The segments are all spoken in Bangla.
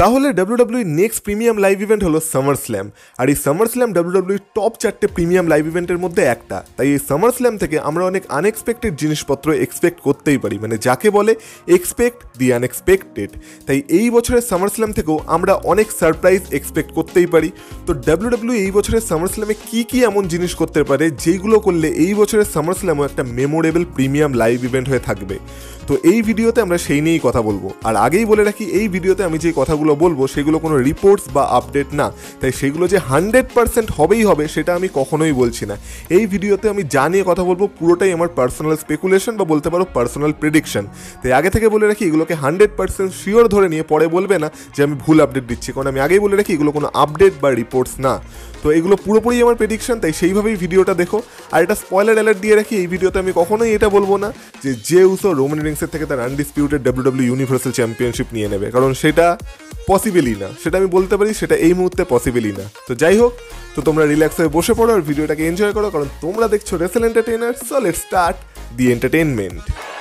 তাহলে WWE next premium live event হলো SummerSlam, আর এই SummerSlam WWE টপ 4টে প্রিমিয়াম লাইভ ইভেন্টের মধ্যে একটা। তাই এই SummerSlam থেকে আমরা অনেক আনএক্সপেক্টেড জিনিসপত্র এক্সপেক্ট করতেই পারি, মানে যাকে বলে এক্সপেক্ট দি আনএক্সপেক্টেড। তাই এই বছরের SummerSlam থেকেও আমরা অনেক সারপ্রাইজ এক্সপেক্ট করতেই পারি। তো WWE এই বছরের SummerSlam-এ কি এমন জিনিস করতে পারে যেগুলো করলে এই বছরের SummerSlam-ও একটা মেমোরেবল প্রিমিয়াম লাইভ ইভেন্ট হয়ে থাকবে। তো এই ভিডিওতে আমরা সেই নিয়েই কথা বলবো। আর আগেই বলে রাখি, এই ভিডিওতে আমি যে কথাগুলো বলবো সেগুলো কোনো রিপোর্টস বা আপডেট না, তাই সেগুলো যে 100% হবেই হবে সেটা আমি কখনোই বলছি না। এই ভিডিওতে আমি যা নিয়ে কথা বলবো পুরোটাই আমার পার্সোনাল স্পেকুলেশন বা বলতে পারো পার্সোনাল প্রেডিকশন। তাই আগে থেকে বলে রাখি, এগুলোকে 100% শিওর ধরে নিয়ে পরে বলবে না যে আমি ভুল আপডেট দিচ্ছি, কারণ আমি আগেই বলে রাখি এগুলো কোনো আপডেট বা রিপোর্টস না। তো এগুলো পুরোপুরি আমার প্রেডিকশন, তাই সেইভাবেই ভিডিওটা দেখো। আর এটা স্পয়লার অ্যালার্ট দিয়ে রাখি, এই ভিডিওতে আমি কখনোই এটা বলবো না যে উসো রোমান রিংসের থেকে তার আনডিসপিউটেড WWE ইউনিভার্সাল চ্যাম্পিয়নশিপ নিয়ে নেবে, কারণ সেটা পসিবলই না। সেটা আমি বলতে পারি সেটা এই মুহূর্তে পসিবলই না। তো যাই হোক, তো তোমরা রিল্যাক্স হয়ে বসে পড়ো আর ভিডিওটাকে এনজয় করো, কারণ তোমরা দেখছো Wrestle Entertainer। So let's start the entertainment.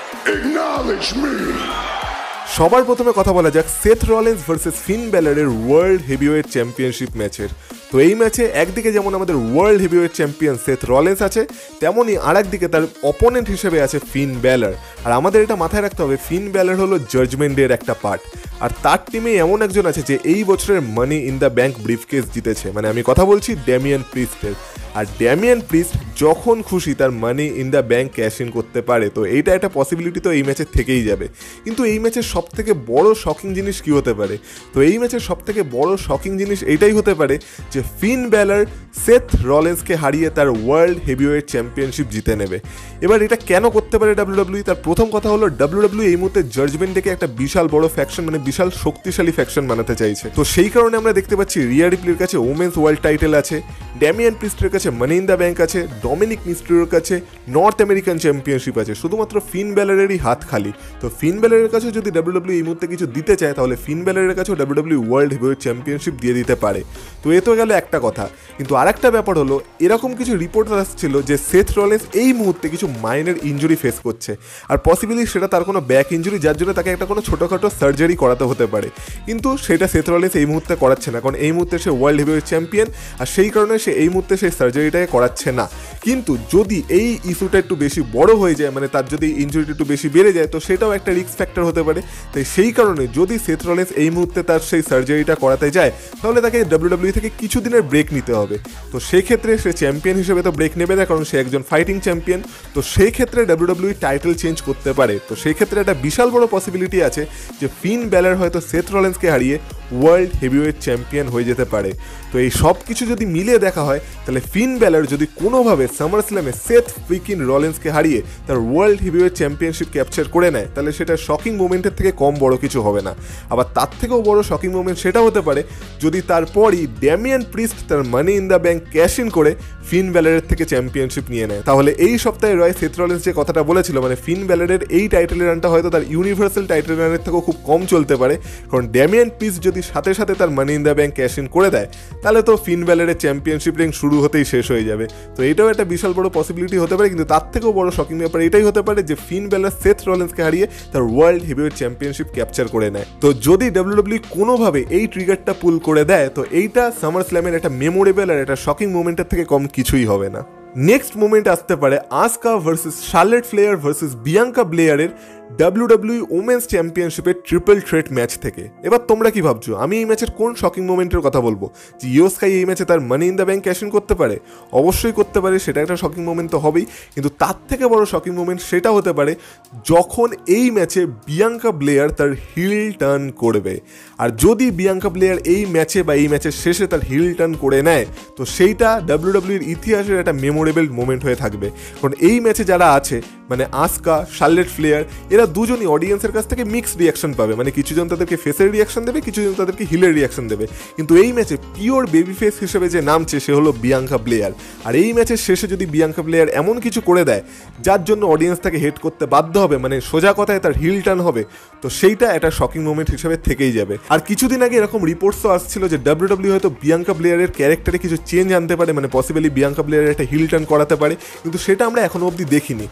সবার প্রথমে কথা বলা যাক সেথ রলিন্স ভার্সেস ফিন ব্যালারের ওয়ার্ল্ড হেভিওয়েট চ্যাম্পিয়নশিপ ম্যাচের। তো এই ম্যাচে একদিকে যেমন আমাদের world heavyweight champion Seth Rollins আছে, তেমনই আর একদিকে তার অপোনেন্ট হিসেবে আছে ফিন ব্যালার। আর আমাদের এটা মাথায় রাখতে হবে, ফিন ব্যালার হলো জাজমেন্ট ডের একটা পার্ট, আর তার টিমে এমন একজন আছে যে এই বছরের money in the bank briefcase জিতেছে। মানে আমি কথা বলছি ড্যামিয়ান প্রিস্টের। আর ড্যামিয়ান প্রিস্ট যখন খুশি তার money in the bank cash in করতে পারে, তো এইটা একটা পসিবিলিটি তো এই ম্যাচে থেকেই যাবে। কিন্তু এই ম্যাচের সব থেকে বড় শকিং জিনিস কি হতে পারে? তো এই ম্যাচের সব থেকে বড় শকিং জিনিস এইটাই হতে পারে যে ফিন ব্যালার সেথ রলিন্সকে হারিয়ে তার ওয়ার্ল্ড হেভিওয়েট চ্যাম্পিয়নশিপ জিতে নেবে। এবার এটা কেন করতে পারে WWE? তার প্রথম কথা হলো, WWE এই মুহূর্তে জাজমেন্ট ডেকে একটা বিশাল বড় ফ্যাকশন, মানে বিশাল শক্তিশালী ফ্যাকশন বানাতে চাইছে। তো সেই কারণে আমরা দেখতে পাচ্ছি রিয়া রিপ্লির কাছে ওমেন্স ওয়ার্ল্ড টাইটেল আছে, ড্যামিয়ান প্রিস্টের কাছে মানি ইন দ্য ব্যাংক আছে, ডমিনিক মিস্টেরিওর কাছে নর্থ আমেরিকান চ্যাম্পিয়নশিপ আছে, শুধুমাত্র ফিন ব্যালারেরই হাত খালি। তো ফিন ব্যালারের কাছে যদি WWE এই মুহূর্তে কিছু দিতে চায়, তাহলে ফিন ব্যালারের কাছেও WWE ওয়ার্ল্ড হেভিওয়েট চ্যাম্পিয়নশিপ দিয়ে দিতে পারে। তো এ তো গেল একটা কথা, কিন্তু আরেকটা ব্যাপার হলো, এরকম কিছু রিপোর্ট আসছিল যে সেথ রলিন্স এই মুহূর্তে কিছু মাইনর ইনজুরি ফেস করছে, আর পসিবলি সেটা তার কোনো ব্যাক ইনজুরি, যার জন্য তাকে একটা কোনো ছোটোখাটো সার্জারি করাতে হতে পারে। কিন্তু সেটা সেথ রলিন্স এই মুহূর্তে করাচ্ছে না, কারণ এই মুহূর্তে সে ওয়ার্ল্ড হেভিওয়েট চ্যাম্পিয়ন, আর সেই কারণে সে এই মুহূর্তে সেই সার্জারিটাকে করাচ্ছে না। কিন্তু যদি এই ইস্যুটা একটু বেশি বড় হয়ে যায়, মানে তার যদি ইনজুরিটা একটু বেশি বেড়ে যায়, তো সেটাও একটা রিস্ক ফ্যাক্টর হতে পারে। তাই সেই কারণে যদি সেথ রলিন্স এই মুহূর্তে তার সেই সার্জারিটা করাতে যায়, তাহলে তাকে WWE থেকে কিছু দিনের ব্রেক নিতে হবে। তো সেক্ষেত্রে সে চ্যাম্পিয়ন হিসেবে তো ব্রেক নেবে না, কারণ সে একজন ফাইটিং চ্যাম্পিয়ন। তো সেই ক্ষেত্রে WWE টাইটেল চেঞ্জ করতে পারে। তো সেই ক্ষেত্রে একটা বিশাল বড় পসিবিলিটি আছে যে ফিন ব্যালার হয়তো সেথ রলিন্সকে হারিয়ে ওয়ার্ল্ড হেভিওয়েট চ্যাম্পিয়ন হয়ে যেতে পারে। তো এই সব কিছু যদি মিলিয়ে দেখা হয়, তাহলে ফিন ব্যালার যদি কোনোভাবে সামারস্ল্যামে সেথ ফ্রিকিন রলিন্সকে হারিয়ে তার ওয়ার্ল্ড হেভিওয়েট চ্যাম্পিয়নশিপ ক্যাপচার করে নেয়, তাহলে সেটা শকিং মোমেন্টের থেকে কম বড় কিছু হবে না। আবার তার থেকেও বড় শকিং মোমেন্ট সেটা হতে পারে যদি তারপরই ড্যামিয়ান প্রিস্ট তার money in the bank cash in করে ফিন ব্যালারের থেকে চ্যাম্পিয়নশিপ নিয়ে নেয়। তাহলে এই সপ্তাহে রয় সেথ রলিন্স যে কথাটা বলেছিল, মানে ফিন ব্যালারের এই টাইটেলের রানটা হয়তো তার ইউনিভার্সাল টাইটেল রানের থেকেও খুব কম চলতে পারে, কারণ ড্যামিয়ান প্রিস্ট যদি সাথে সাথে তার money in the bank cash in করে দেয়, তাহলে তো ফিন ব্যালারের চ্যাম্পিয়নশিপ রিং শুরু হতেই শেষ হয়ে যাবে। তো এটাও একটা বিশাল বড় পসিবিলিটি হতে পারে। কিন্তু তার থেকেও বড় শকিং ব্যাপার এটাই হতে পারে যে ফিন ব্যালার সেথ রলিন্সকে হারিয়ে তার ওয়ার্ল্ড হেভিওয়েট চ্যাম্পিয়নশিপ ক্যাপচার করে নেয়। তো যদি WWE কোনোভাবে এই ট্রিগারটা পুল করে দেয়, তো এইটা সামারস্ল্যামের একটা মেমোরেবল আর একটা শকিং মোমেন্টের থেকে কম কিছুই হবে না। নেক্সট মোমেন্ট আসতে পারে Asuka versus Charlotte Flair versus Bianca ব্লেয়ারের WWE ওমেন্স চ্যাম্পিয়নশিপের ট্রিপল থ্রেট ম্যাচ থেকে। এবার তোমরা কি ভাবছো আমি এই ম্যাচের কোন শকিং মোমেন্টের কথা বলবো? যে ইয়ো স্কাই এই ম্যাচে তার money in the bank cash in করতে পারে? অবশ্যই করতে পারে, সেটা একটা শকিং মোমেন্ট তো হবেই। কিন্তু তার থেকে বড় শকিং মোমেন্ট সেটা হতে পারে যখন এই ম্যাচে বিয়াঙ্কা ব্লেয়ার তার হিল টার্ন করবে। আর যদি বিয়াঙ্কা ব্লেয়ার এই ম্যাচে বা এই ম্যাচের শেষে তার হিল টার্ন করে নেয়, তো সেইটা WWEর ইতিহাসের একটা মেমোরেবল মোমেন্ট হয়ে থাকবে। কারণ এই ম্যাচে যারা আছে, মানে আসকা, শার্লেট ফ্লেয়ার, এরা দুজনই অডিয়েন্সের কাছ থেকে মিক্সড রিয়াকশন পাবে। মানে কিছুজন তাদেরকে ফেসের রিয়াকশন দেবে, কিছুজন তাদেরকে হিলের রিয়াকশন দেবে। কিন্তু এই ম্যাচে পিওর বেবি ফেস হিসেবে যে নামছে সে হলো বিয়াঙ্কা ব্লেয়ার। আর এই ম্যাচের শেষে যদি বিয়াঙ্কা ব্লেয়ার এমন কিছু করে দেয় যার জন্য অডিয়েন্স তাকে হেট করতে বাধ্য হবে, মানে সোজা কথায় তার হিল টার্ন হবে, তো সেইটা একটা শকিং মোমেন্ট হিসেবে থেকেই যাবে। আর কিছুদিন আগে এরকম রিপোর্টসও আসছিল যে WWE হয়তো বিয়াঙ্কা ব্লেয়ারের ক্যারেক্টারে কিছু চেঞ্জ আনতে পারে, মানে পসিবলি বিয়াঙ্কা ব্লেয়ারের একটা হিল টার্ন করাতে পারে। কিন্তু সেটা আমরা এখনো অবধি দেখিনি। কিন্তু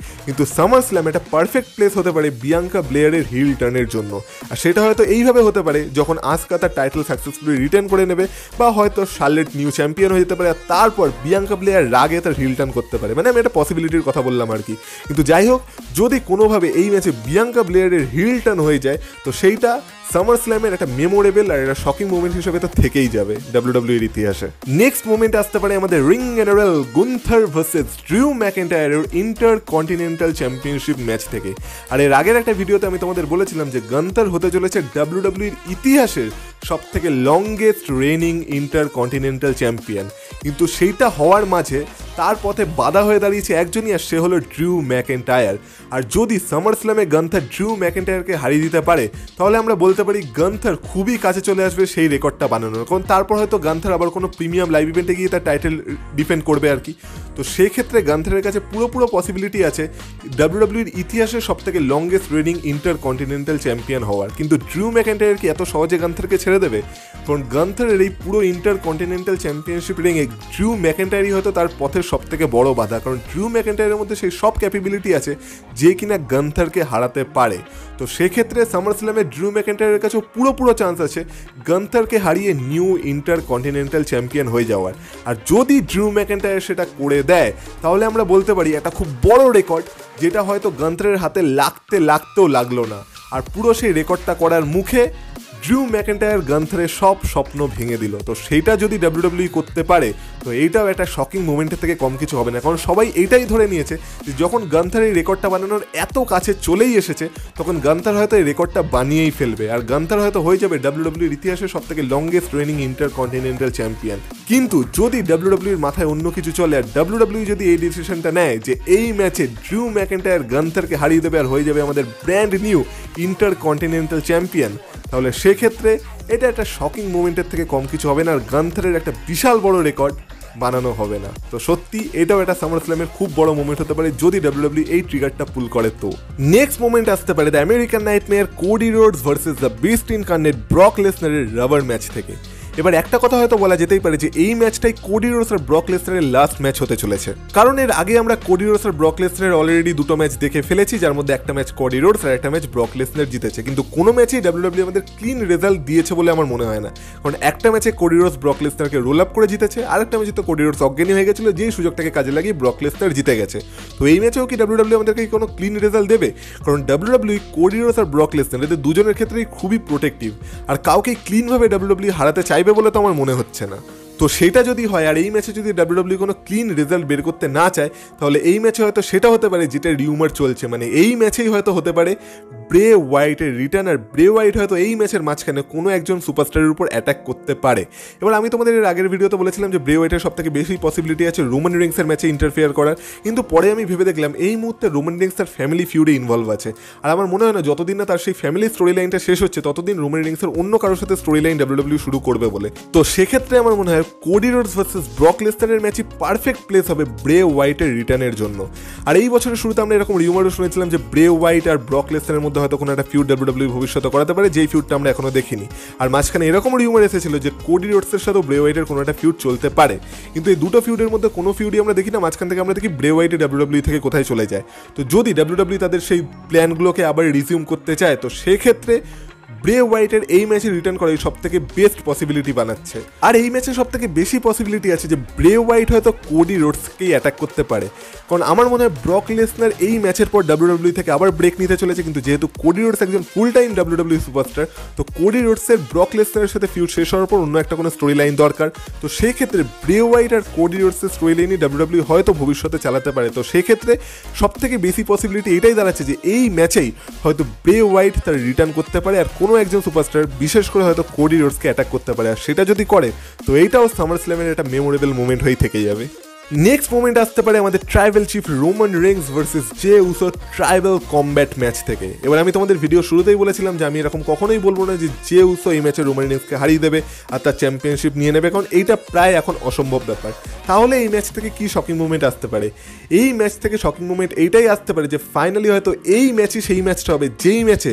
SummerSlam একটা পারফেক্ট প্লেস হতে পারে বিয়াঙ্কা ব্লেয়ারের হিল টার্নের জন্য, আর সেটা হয়তো এইভাবে হতে পারে যখন আসকা তার টাইটেল সাকসেসফুলি রিটার্ন করে নেবে, বা হয়তো শার্লেট নিউ চ্যাম্পিয়ন হয়ে যেতে পারে, আর তারপর বিয়াঙ্কা ব্লেয়ার রাগে তার হিল টার্ন করতে পারে। মানে আমি একটা পসিবিলিটির কথা বললাম আর কি। কিন্তু যাই হোক, যদি কোনোভাবে এই ম্যাচে বিয়াঙ্কা ব্লেয়ারের হিল টার্ন হয়ে যায় তো সেইটা SummerSlam-এর একটা মেমোরেবল আর একটা শকিং মোমেন্ট হিসেবে তো থেকেই যাবে WWE-র ইতিহাসে। নেক্সট মোমেন্ট আসতে পারে আমাদের ring general Gunther versus Drew ম্যাকইন্টায়ারের ইন্টারকন্টিনেন্টাল চ্যাম্পিয়নশিপ ম্যাচ থেকে। আর এর আগের একটা ভিডিওতে আমি তোমাদের বলেছিলাম যে গুন্থার হতে চলেছে WWE-র ইতিহাসের সব থেকে লংগেস্ট রেনিং ইন্টারকন্টিনেন্টাল চ্যাম্পিয়ন, কিন্তু সেইটা হওয়ার মাঝে তার পথে বাধা হয়ে দাঁড়িয়েছে একজনই, আর সে হলো ড্রিউ ম্যাকইন্টায়ার। আর যদি SummerSlam-এ গুন্থার ড্রিউ ম্যাকইন্টায়ারকে হারিয়ে দিতে পারে তাহলে আমরা বলতে পারি গুন্থার খুবই কাছে চলে আসবে সেই রেকর্ডটা বানানোর, কারণ তারপর হয়তো গুন্থার আবার কোনো প্রিমিয়াম লাইভ ইভেন্টে গিয়ে তার টাইটেল ডিফেন্ড করবে আর কি। তো সেই ক্ষেত্রে গুন্থারের কাছে পুরো পসিবিলিটি আছে WWE-র ইতিহাসের সব থেকে লংগেস্ট রেনিং ইন্টারকন্টিনেন্টাল চ্যাম্পিয়ন হওয়ার। কিন্তু ড্রিউ ম্যাকইন্টায়ার কি এত সহজে গুন্থারকে ছেড়ে দেবে? কারণ গুন্থারের এই পুরো ইন্টারকন্টিনেন্টাল চ্যাম্পিয়নশিপ রিংয়ে ড্রিউ ম্যাকইন্টায়ারই হয়তো তার পথের সব থেকে বড় বাধা, কারণ ড্রিউ ম্যাকইন্টায়ারের মধ্যে সেই সব ক্যাপাবিলিটি আছে যে কিনা গুন্থারকে হারাতে পারে। তো সেক্ষেত্রে SummerSlam-এ ড্রিউ ম্যাকইন্টায়ারের কাছেও পুরো চান্স আছে গুন্থারকে হারিয়ে নিউ ইন্টারকন্টিনেন্টাল চ্যাম্পিয়ন হয়ে যাওয়ার। আর যদি ড্রিউ ম্যাকইন্টায়ার সেটা করে দেয় তাহলে আমরা বলতে পারি একটা খুব বড় রেকর্ড, যেটা হয়তো গুন্থারের হাতে লাগতেও লাগলো না, আর পুরো সেই রেকর্ডটা করার মুখে ড্রিউ ম্যাকইন্টায়ার গুন্থারের সব স্বপ্ন ভেঙে দিল। তো সেইটা যদি WWE করতে পারে তো এইটাও একটা শকিং মোমেন্টের থেকে কম কিছু হবে না, কারণ সবাই এইটাই ধরে নিয়েছে যে যখন গুন্থার এই রেকর্ডটা বানানোর এত কাছে চলেই এসেছে তখন গুন্থার হয়তো এই রেকর্ডটা বানিয়েই ফেলবে, আর গুন্থার হয়তো হয়ে যাবে WWE-র ইতিহাসের সব থেকে লংগেস্ট রেনিং ইন্টারকন্টিনেন্টাল চ্যাম্পিয়ন। কিন্তু যদি WWE-র মাথায় অন্য কিছু চলে আর WWE যদি এই ডিসিশনটা নেয় যে এই ম্যাচে ড্রিউ ম্যাকইন্টায়ার গুন্থারকে হারিয়ে দেবে আর হয়ে যাবে আমাদের ব্র্যান্ড নিউ ইন্টারকন্টিনেন্টাল চ্যাম্পিয়ন, তাহলে সেক্ষেত্রে এটা একটা শকিং মোমেন্টের থেকে কম কিছু হবে না, আর গুন্থারের একটা বিশাল বড় রেকর্ড বানানো হবে না। তো সত্যি এটাও একটা SummerSlam-এর খুব বড় মোমেন্ট হতে পারে যদি WWE এই ট্রিগারটা পুল করে। তো নেক্সট মোমেন্ট আসতে পারে the American nightmare Cody Rhodes versus the beast incarnate Brock লেসনারের রাবার ম্যাচ থেকে। এবার একটা কথা হয়তো বলা যেতেই পারে যে এই ম্যাচটাই কোডি রোডস আর ব্রক লেসনারের লাস্ট ম্যাচ হতে চলেছে, কারণ এর আগে আমরা কোডি রোডস আর ব্রক লেসনারের অলরেডি দুটো ম্যাচ দেখে ফেলেছি, যার মধ্যে একটা ম্যাচ কোডি রোডস আর একটা ম্যাচ ব্রক লেসনার জিতেছে, কিন্তু কোনো ম্যাচেই WWE আমাদের ক্লিন রেজাল্ট দিয়েছে বলে আমার মনে হয় না। কারণ একটা ম্যাচে কোডি রোডস ব্রক লেসনারকে রোল আপ করে জিতেছে, আর একটা ম্যাচে তো কোডি রোডস অজ্ঞানী হয়ে গেছিল, যেই সুযোগটাকে কাজে লাগিয়ে ব্রক লেসনার জিতে গেছে। তো এই ম্যাচেও কি WWE আমাদেরকে কোনো ক্লিন রেজাল্ট দেবে? কারণ WWE কোডি রোডস আর ব্রক লেসনার এদের দুজনের ক্ষেত্রেই খুবই প্রোটেক্টিভ, আর কাউকে ক্লিনভাবে WWE হারাতে চাইবে বলে তো আমার মনে হচ্ছে না। তো সেটা যদি হয় আর এই ম্যাচে যদি WWE কোনো ক্লিন রেজাল্ট বের করতে না চায় তাহলে এই ম্যাচে হয়তো সেটা হতে পারে যেটা রিউমার চলছে, মানে এই ম্যাচেই হয়তো হতে পারে ব্রে ওয়াইটের রিটার্ন, আর ব্রে ওয়াইট হয়তো এই ম্যাচের মাঝখানে কোনো একজন সুপারস্টারের উপর অ্যাটাক করতে পারে। এবার আমি তোমাদের এর আগের ভিডিওতে বলেছিলাম যে ব্রে ওয়াইটের সব থেকে বেশি পসিবিলিটি আছে রোমান রিংসের ম্যাচে ইন্টারফেয়ার করার, কিন্তু পরে আমি ভেবে দেখলাম এই মুহূর্তে রোমান রিংস তার ফ্যামিলি ফিউডে ইনভলভ আছে, আর আমার মনে হয় না যতদিন না তার সেই ফ্যামিলি স্টোরি লাইনটা শেষ হচ্ছে ততদিন রোমান রিংসের অন্য কারোর সাথে স্টোরি লাইন WWE শুরু করবে বলে। তো সেক্ষেত্রে আমার মনে হয় কোডি রোডস ভার্সেস ব্রক লেসনারের ম্যাচই পারফেক্ট প্লেস হবে ব্রে ওয়াইটের রিটার্নের জন্য। আর এই বছরের শুরুতে আমরা এরকম রিউমারও শুনেছিলাম যে ব্রে ওয়াইট আর ব্রক লেসনারের মধ্যে হয়তো কোনো একটা ফিউড WWE ভবিষ্যতে করাতে পারে, যেই ফিউডটা আমরা এখনো দেখিনি। আর মাঝখানে এরকম রিউমার এসেছিল যে কোডি রোডসের সাথেও ব্রে ওয়াইটের কোনো একটা ফিউড চলতে পারে, কিন্তু এই দুটো ফিউডের মধ্যে কোনো ফিউডই আমরা দেখি না, মাঝখান থেকে আমরা দেখি ব্রে ওয়াইটে WWE থেকে কোথায় চলে যায়। তো যদি WWE তাদের সেই প্ল্যানগুলোকে আবার রিজিউম করতে চায় তো সেক্ষেত্রে ব্রে ওয়াইটের এই ম্যাচে রিটার্ন করাই সব থেকে বেস্ট পসিবিলিটি বানাচ্ছে। আর এই ম্যাচে সব থেকে বেশি পসিবিলিটি আছে যে ব্রে ওয়াইট হয়তো কোডি রোডসকেই অ্যাটাক করতে পারে, কারণ আমার মনে হয় ব্রক লেসনার এই ম্যাচের পর WWE থেকে আবার ব্রেক নিতে চলেছে, কিন্তু যেহেতু কোডি রোডস একজন ফুল টাইম WWE সুপারস্টার তো কোডি রোডসের ব্রক লেসনারের সাথে ফিউড শেষ হওয়ার পর অন্য একটা কোনো স্টোরি লাইন দরকার। তো সেই ক্ষেত্রে ব্রে ওয়াইট আর কোডি রোডসের স্টোরি লাইনই WWE হয়তো ভবিষ্যতে চালাতে পারে। তো সেই ক্ষেত্রে সব থেকে বেশি পসিবিলিটি এটাই দাঁড়াচ্ছে যে এই ম্যাচেই হয়তো ব্রে ওয়াইট তার রিটার্ন করতে পারে আর কোনো একজন সুপারস্টার বিশেষ করে হয়তো কোডি রোডসকে অ্যাটাক করতে পারে, আর সেটা যদি করে তো এইটাও SummerSlam-এর একটা মেমোরেবল মোমেন্ট হয়ে থেকে যাবে। নেক্সট মোমেন্ট আসতে পারে আমাদের tribal chief Roman Reigns versus Jey Uso tribal combat match থেকে। এবার আমি তোমাদের ভিডিও শুরুতেই বলেছিলাম যে আমি এরকম কখনোই বলবো না যে জে উসো এই ম্যাচে রোমান রিংসকে হারিয়ে দেবে আর তার চ্যাম্পিয়নশিপ নিয়ে নেবে, কারণ এইটা প্রায় এখন অসম্ভব ব্যাপার। তাহলে এই ম্যাচ থেকে কি শকিং মোমেন্ট আসতে পারে? এই ম্যাচ থেকে শকিং মোমেন্ট এইটাই আসতে পারে যে ফাইনালি হয়তো এই ম্যাচই সেই ম্যাচটা হবে যেই ম্যাচে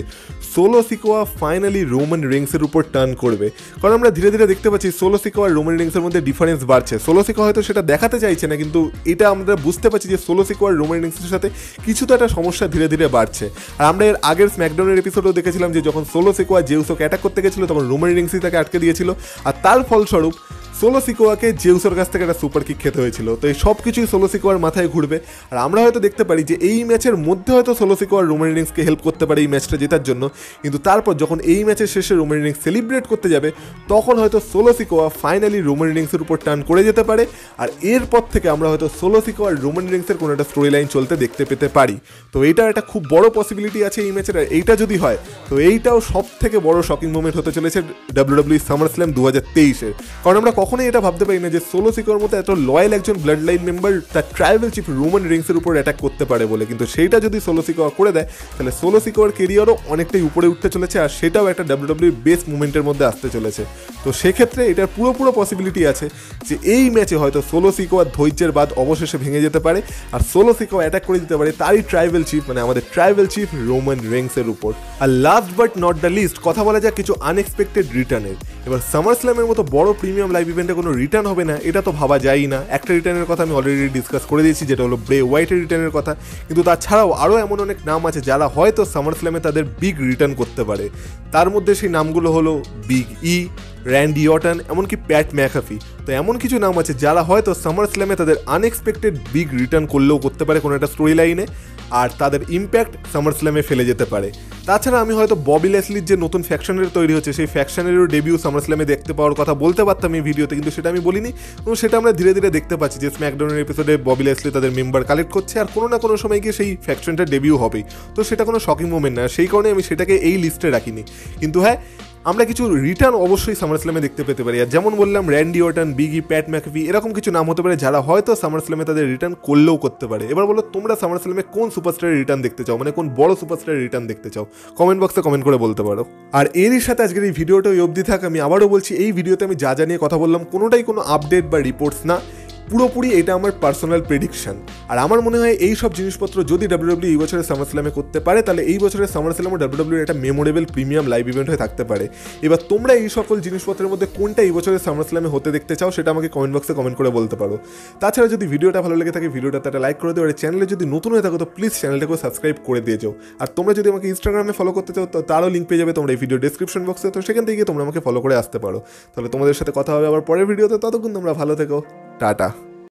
সোলো সিকোয়া ফাইনালি রোমান রিংসের উপর টার্ন করবে। কারণ আমরা ধীরে ধীরে দেখতে পাচ্ছি সোলো সিকোয়া আর রোমান রিংসের মধ্যে ডিফারেন্স বাড়ছে। সোলো সিকোয়া হয়তো সেটা দেখাতে চাইছে না, কিন্তু এটা আমরা বুঝতে পারছি যে সোলো সিকোয়া আর রোমান রিংসের সাথে কিছু তো একটা সমস্যা ধীরে ধীরে বাড়ছে। আর আমরা এর আগের স্ম্যাকডাউনের এপিসোডেও দেখেছিলাম যে যখন সোলো সিকোয়া জেউসোকে অ্যাটাক করতে গেছিল তখন রোমান রিংসই তাকে আটকে দিয়েছিল, আর তার ফলস্বরূপ সোলো সিকোয়াকে জেউসের কাছ থেকে একটা সুপার কিক খেতে হয়েছিল। তো এই সব কিছুই সোলো সিকোয়ার মাথায় ঘুরবে। আর আমরা হয়তো দেখতে পারি যে এই ম্যাচের মধ্যে হয়তো সোলো সিকোয়া রোমান রিংসকে হেল্প করতে পারে এই ম্যাচটা জেতার জন্য, কিন্তু তারপর যখন এই ম্যাচের শেষে রোমান রিংস সেলিব্রেট করতে যাবে তখন হয়তো সোলো সিকোয়া ফাইনালি রোমান রিংসের উপর টার্ন করে যেতে পারে। আর এরপর থেকে আমরা হয়তো সোলো সিকোয়া আর রোমান রিংসের কোনো একটা স্টোরি লাইন চলতে দেখতে পেতে পারি। তো এইটা একটা খুব বড় পসিবিলিটি আছে এই ম্যাচের। আর এইটা যদি হয় তো এইটাও সব থেকে বড় শকিং মোমেন্ট হতে চলেছে WWE SummerSlam 2023-এর। কারণ আমরা কখনোই এটা ভাবতে পারি না যে সোলো সিকোয়ার মতো এত লয়াল একজন ব্লাড লাইন মেম্বার তার ট্রাইবাল চিফ রোমান রিংসের উপর অ্যাটাক করতে পারে বলে, কিন্তু সেইটা যদি সোলো সিকোয়া করে দেয় তাহলে সোলো সিকোয়ার কেরিয়ারও অনেকটাই উপরে উঠতে চলেছে, আর সেটাও একটা WWE বেস্ট মুভমেন্টের মধ্যে আসতে চলেছে। তো সেক্ষেত্রে এটার পুরো পসিবিলিটি আছে যে এই ম্যাচে হয়তো সোলো সিকোয়ার ধৈর্যের বাদ অবশেষে ভেঙে যেতে পারে আর সোলো সিকোয়া অ্যাটাক করে দিতে পারে তারই ট্রাইবাল চিফ, মানে আমাদের ট্রাইবাল চিফ রোমান রিংসের উপর। আর last but not the least কথা বলা যাক কিছু আনএক্সপেক্টেড রিটার্নের। এবার সামারস্ল্যামের মতো বড় প্রিমিয়াম লাইভ ইভেন্টে কোনো রিটার্ন হবে না এটা তো ভাবা যায়ই না। একটা রিটার্নের কথা আমি অলরেডি ডিসকাস করে দিয়েছি, যেটা হলো ব্রে ওয়াইটের রিটার্নের কথা, কিন্তু তাছাড়াও আরও এমন অনেক নাম আছে যারা হয়তো সামারস্ল্যামে তাদের বিগ রিটার্ন করতে পারে। তার মধ্যে সেই নামগুলো হলো বিগ ই, র্যান্ডি অর্টন, এমনকি প্যাট ম্যাকাফি। তো এমন কিছু নাম আছে যারা হয়তো সামারস্ল্যামে তাদের আনএক্সপেক্টেড বিগ রিটার্ন করলেও করতে পারে কোনো একটা স্টোরি লাইনে, আর তাদের ইম্প্যাক্ট সামারস্ল্যামে ফেলে যেতে পারে। তাছাড়া আমি হয়তো ববি ল্যাসলির যে নতুন ফ্যাকশনের তৈরি হচ্ছে সেই ফ্যাকশনেরও ডেবিউ সামারস্ল্যামে দেখতে পাওয়ার কথা বলতে পারতাম এই ভিডিওতে, কিন্তু সেটা আমি বলিনি। এবং সেটা আমরা ধীরে ধীরে দেখতে পাচ্ছি যে স্ম্যাকডাউনের এপিসোডে ববি ল্যাসলি তাদের মেম্বার কালেক্ট করছে, আর কোনো না কোনো সময় গিয়ে সেই ফ্যাকশনটা ডেবিউ হবেই। তো সেটা কোনো শকিং মোমেন্ট না, সেই কারণে আমি সেটাকে এই লিস্টে রাখিনি। কিন্তু হ্যাঁ, আমরা কিছু রিটার্ন অবশ্যই সামারস্ল্যামে দেখতে পেতে পারি। আর যেমন বললাম Randy Orton, Big E, Pat McAfee এরকম কিছু নাম হতে পারে যারা হয়তো সামারস্ল্যামে তাদের রিটার্ন করলেও করতে পারে। এবার বলো তোমরা সামারস্ল্যামে কোন সুপারস্টারের রিটার্ন দেখতে চাও, মানে কোন বড় সুপারস্টারের রিটার্ন দেখতে চাও, কমেন্ট বক্সে কমেন্ট করে বলতে পারো। আর এরই সাথে আজকের এই ভিডিওটা অবধি থাক। আমি আবারও বলছি এই ভিডিওতে আমি যা নিয়ে কথা বললাম কোনোটাই কোনো আপডেট বা রিপোর্টস না, পুরোপুরি এটা আমার পার্সোনাল প্রেডিকশন। আর আমার মনে হয় এই সব জিনিসপত্র যদি WWE এই বছরের সামারস্ল্যামে করতে পারে তাহলে এই বছরের সামারস্ল্যামও WWE একটা মেমোরেবল প্রিমিয়াম লাইভ ইভেন্ট হয়ে থাকতে পারে। এবার তোমরা এই সকল জিনিসপত্রের মধ্যে কোনটা এই বছরের সামারস্ল্যামে হতে দেখতে চাও সেটা আমাকে কমেন্ট বক্সে কমেন্ট করে বলতে পারো। তাছাড়া যদি ভিডিওটা ভালো লেগে থাকে ভিডিওটাতে একটা লাইক করে দিও, আর চ্যানেলে যদি নতুন হয়ে থাকো তো প্লিজ চ্যানেলটাকে সাবস্ক্রাইব করে দিয়ে যাও। আর তোমরা যদি আমাকে ইনস্টাগ্রামে ফলো করতে চাও তো তারও লিঙ্ক পেয়ে যাবে তোমরা এই ভিডিও ডেসক্রিপশন বক্সে, তো সেখান থেকে তোমরা আমাকে ফলো করে আসতে পারো। তাহলে তোমাদের সাথে কথা হবে আবার পরের ভিডিওতে, ততক্ষণ তোমরা ভালো থেকো, টাটা।